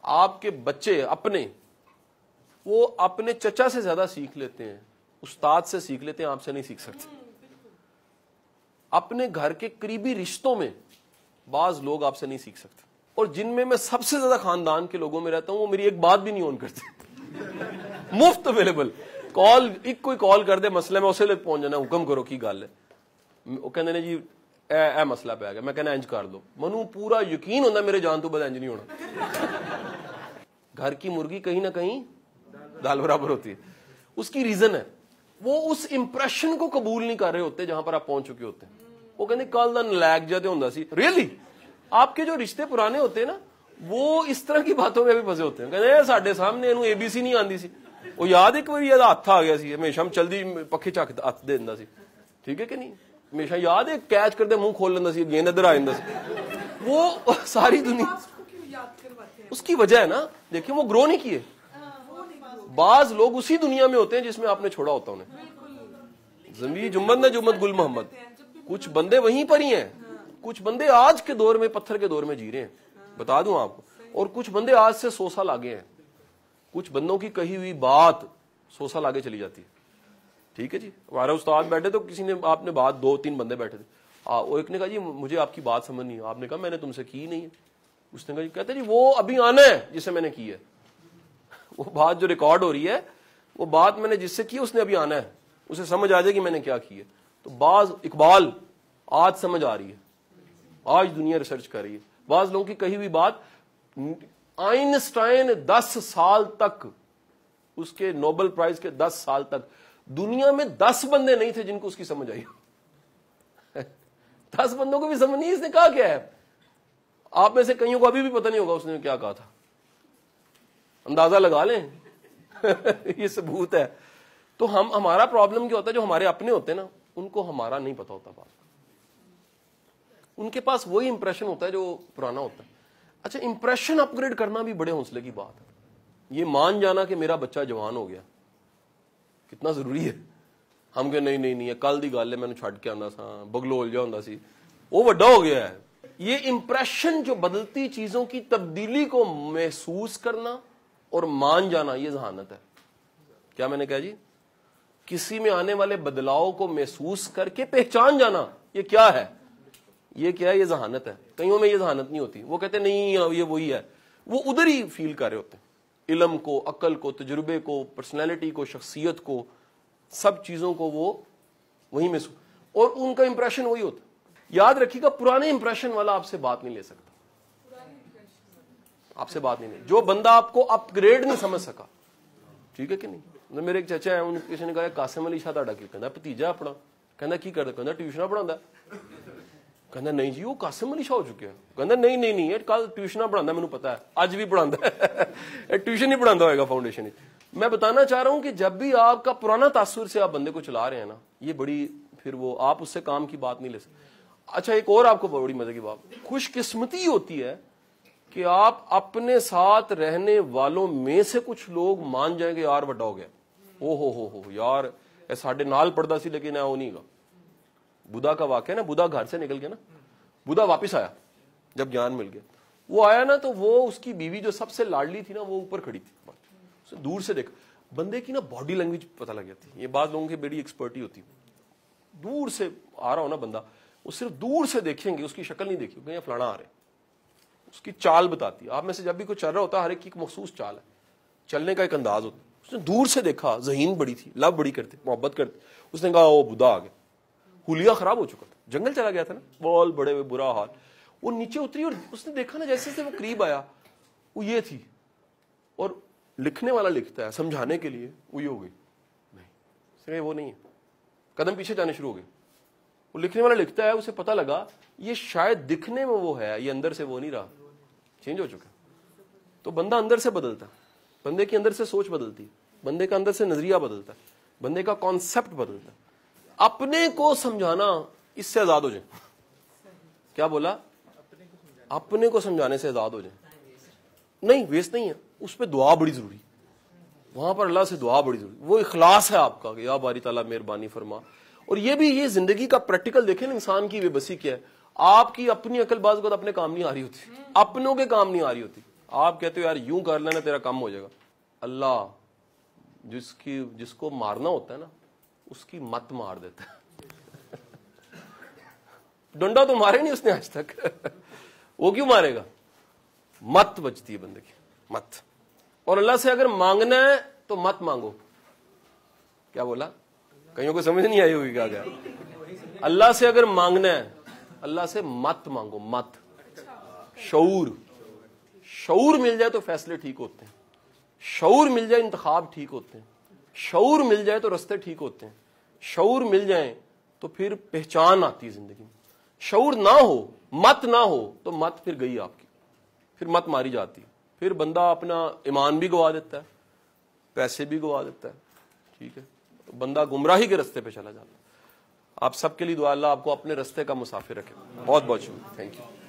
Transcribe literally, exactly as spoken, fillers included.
آپ کے بچے اپنے وہ اپنے چچا سے زیادہ سیکھ لیتے ہیں، استاد سے سیکھ لیتے ہیں، آپ سے نہیں سیکھ سکتے. اپنے گھر کے قریبی رشتوں میں بعض لوگ آپ سے نہیں سیکھ سکتے، اور جن میں میں سب سے زیادہ خاندان کے لوگوں میں رہتا ہوں وہ میری ایک بات بھی نہیں آن کرتے. مفت اویلیبل کال، ایک کوئی کال کر دے مسئلے میں اسے لے پہنچ جانا، حکم کرو کی گل ہے. وہ کہتے ہیں جی اے اے مسئلہ پہ آ گیا، میں کہنا انج کر دو، منو پورا یقین ہوتا میرے جان تو بعد انج نہیں ہونا. گھر کی مرغی کہیں نہ کہیں دال برابر ہوتی ہے. اس کی ریزن ہے وہ اس امپریشن کو قبول نہیں کر رہے ہوتے جہاں پر آپ پہنچ چکے ہوتے ہیں. وہ کہتے کل دا نلائق جاتے ہوندا سی. ریئلی آپ کے جو رشتے پرانے ہوتے ہیں نا وہ اس طرح کی باتوں میں بھی پھنسے ہوتے ہیں. کہتے ہیں ساڈے سامنے اینو اے بی سی نہیں آندی سی، وہ یاد ایک بار یہ ہاتھ آ گیا سی، ہمیشہ ہم چلدی پکھے چک ہاتھ دے دیندا سی، ٹھیک ہے کہ نہیں، ہمیشہ یاد ہے کیچ کرتے منہ کھول لینا سی، گیند ادھر آ جاندا سی. وہ ساری دنیا اس کی وجہ ہے نا. دیکھیں وہ گرو نہیں کیے. بعض لوگ اسی دنیا میں ہوتے ہیں جس میں آپ نے چھوڑا ہوتا انہیں. زمین جمد نہ جمد گل محمد. کچھ بندے وہیں پر ہی ہیں، کچھ بندے آج کے دور میں پتھر کے دور میں جی رہے ہیں، بتا دوں آپ کو، اور کچھ بندے آج سے سو سال آگے ہیں. کچھ بندوں کی کہی ہوئی بات سو سال آگے چلی جاتی ہے. ٹھیک ہے جی. ہمارا استاد بیٹھے تو کسی نے آپ نے بات، دو تین بندے بیٹھے تھے، وہ ایک نے کہا جی مجھے آپ کی بات سمجھ نہیں. آپ نے کہا میں نے تم سے کی نہیں ہے. اس نے کہا جی کہتے جی وہ ابھی آنا ہے جسے میں نے کی ہے. وہ بات جو ریکارڈ ہو رہی ہے وہ بات میں نے جس سے کی اس نے ابھی آنا ہے، اسے سمجھ آ جائے گی میں نے کیا کی ہے. تو بعض اقبال آج سمجھ آ رہی ہے، آج دنیا ریسرچ کر رہی ہے. بعض لوگوں کی کہی ہوئی بات آئنسٹائن دس سال تک، اس کے نوبل پرائز کے دس سال تک دنیا میں دس بندے نہیں تھے جن کو اس کی سمجھ آئی. دس بندوں کو بھی سمجھ نہیں. اس نے کہا کیا ہے. آپ میں سے کئیوں کو ابھی بھی پتہ نہیں ہوگا اس نے کیا کہا تھا. اندازہ لگا لیں. یہ ثبوت ہے. تو ہم ہمارا پرابلم کیا ہوتا ہے، جو ہمارے اپنے ہوتے ہیں نا ان کو ہمارا نہیں پتا ہوتا بات. ان کے پاس وہی امپریشن ہوتا ہے جو پرانا ہوتا ہے. اچھا امپریشن اپ گریڈ کرنا بھی بڑے حوصلے کی بات ہے. یہ مان جانا کہ میرا بچہ جوان ہو گیا کتنا ضروری ہے. ہم کہ نہیں نہیں نہیں کل دی گل ہے، میں نے چھڈ کے آنا سا، بگلول جا ہوندا سی، وہ بڑا ہو گیا ہے. یہ امپریشن جو بدلتی چیزوں کی تبدیلی کو محسوس کرنا اور مان جانا، یہ ذہانت ہے. کیا میں نے کہا جی؟ کسی میں آنے والے بدلاؤ کو محسوس کر کے پہچان جانا، یہ کیا ہے؟ یہ کیا ہے؟ یہ ذہانت ہے. کئیوں میں یہ ذہانت نہیں ہوتی. وہ کہتے نہیں یہ وہی ہے. وہ ادھر ہی فیل کر رہے ہوتے ہیں، علم کو، عقل کو، تجربے کو، پرسنالٹی کو، شخصیت کو، سب چیزوں کو وہ وہیں محسوس، اور ان کا امپریشن وہی ہوتا. یاد رکھیے گا پرانے امپریشن والا آپ سے بات نہیں لے سکتا. آپ سے بات نہیں لے. جو بندہ آپ کو اپ گریڈ نہیں سمجھ سکا، ٹھیک ہے کہ نہیں. میرے ایک چچا ہے، ان کسی نے کہا قاسم علی شاہ تہاڈا کی کہندا بھتیجا اپنا، کہندا کی کردا، کہندا ٹیوشن پڑھاوندا. کہندا نہیں جی وہ قاسم علی شاہ ہو چکے ہیں. کہندا نہیں نہیں نہیں کل ٹیوشن پڑھاوندا، مینوں پتا ہے اج بھی پڑھاوندا ہے. ٹیوشن ہی پڑھاوندا ہوئے گا فاؤنڈیشن. میں بتانا چاہ رہا ہوں کہ جب بھی آپ کا پرانا تاثر سے آپ بندے کو چلا رہے ہیں نا، یہ بڑی پھر وہ آپ اس سے کام کی بات نہیں لے سکتے. اچھا ایک اور آپ کو بڑی مزے کی بات، خوش قسمتی ہوتی ہے کہ آپ اپنے ساتھ رہنے والوں میں سے کچھ لوگ مان جائیں کہ یار بڑا ہو گیا، او ہو ہو ہو یار اے ساڈے نال پڑھدا سی لیکن اے وہ نہیں گا. بدھا کا واقعہ نا، بدھا گھر سے نکل گیا نا، بدھا واپس آیا جب جان مل گیا. وہ آیا نا تو وہ اس کی بیوی جو سب سے لاڈلی تھی نا وہ اوپر کھڑی تھی. اسے دور سے دیکھا، بندے کی نا باڈی لینگویج پتہ لگ جاتی ہے. یہ بعض لوگوں کی بڑی ایکسپرٹی ہوتی ہے. دور سے آ رہا ہو نا بندہ، وہ صرف دور سے دیکھیں گے، اس کی شکل نہیں دیکھی کہ یہ فلانا آ رہے. اس کی چال بتاتی ہے. آپ میں سے جب بھی کوئی چل رہا ہوتا ہے ہر ایک کی ایک مخصوص چال ہے، چلنے کا ایک انداز ہوتا ہے. اس نے دور سے دیکھا، ذہین بڑی تھی، لو بڑی کرتے، محبت کرتے. اس نے کہا وہ بدھا آ گیا. حلیہ خراب ہو چکا تھا، جنگل چلا گیا تھا نا، بال بڑے ہوئے، برا حال. وہ نیچے اتری اور اس نے دیکھا نا جیسے سے وہ قریب آیا وہ یہ تھی. اور لکھنے والا لکھتا ہے سمجھانے کے لیے، وہ یہ ہو گئی نہیں، وہ نہیں ہے. قدم پیچھے جانے شروع ہو گئے. وہ لکھنے والا لکھتا ہے، اسے پتہ لگا یہ شاید دکھنے میں وہ ہے، یہ اندر سے وہ نہیں رہا، چینج ہو چکا. تو بندہ اندر سے بدلتا، بندے کے اندر سے سوچ بدلتی، بندے کا اندر سے نظریہ بدلتا، بندے کا کانسیپٹ بدلتا. اپنے کو سمجھانا اس سے آزاد ہو جائیں. کیا بولا؟ اپنے کو سمجھانے سے آزاد ہو جائیں. نہیں ویسٹ نہیں ہے، اس پہ دعا بڑی ضروری. وہاں پر اللہ سے دعا بڑی ضروری. وہ اخلاص ہے آپ کا کہ یا باری تعالیٰ مہربانی فرما. اور یہ بھی یہ زندگی کا پریکٹیکل دیکھیں نا، انسان کی بے بسی کیا ہے. آپ کی اپنی عقل بعض اوقات اپنے کام نہیں آ رہی ہوتی، اپنوں کے کام نہیں آ رہی ہوتی. آپ کہتے ہو یار یوں کر لینا تیرا کم ہو جائے گا. اللہ جس کی جس کو مارنا ہوتا ہے نا اس کی مت مار دیتا ہے. ڈنڈا تو مارے نہیں اس نے آج تک. وہ کیوں مارے گا؟ مت بچتی ہے بندے کی، مت. اور اللہ سے اگر مانگنا ہے تو مت مانگو. کیا بولا؟ کئیوں کو سمجھ نہیں آئی ہوگی کیا کیا. اللہ سے اگر مانگنا ہے اللہ سے مت مانگو، مت. شعور شعور مل جائے تو فیصلے ٹھیک ہوتے ہیں، شعور مل جائے انتخاب ٹھیک ہوتے ہیں، شعور مل جائے تو رستے ٹھیک ہوتے ہیں، شعور مل جائیں تو پھر پہچان آتی ہے زندگی میں. شعور نہ ہو، مت نہ ہو تو مت پھر گئی آپ کی، پھر مت ماری جاتی. پھر بندہ اپنا ایمان بھی گوا دیتا ہے، پیسے بھی گوا دیتا ہے. ٹھیک ہے، بندہ گمراہی کے رستے پہ چلا جاتا ہے. آپ سب کے لیے دعا، اللہ آپ کو اپنے رستے کا مسافر رکھے. بہت بہت شکریہ. Thank you.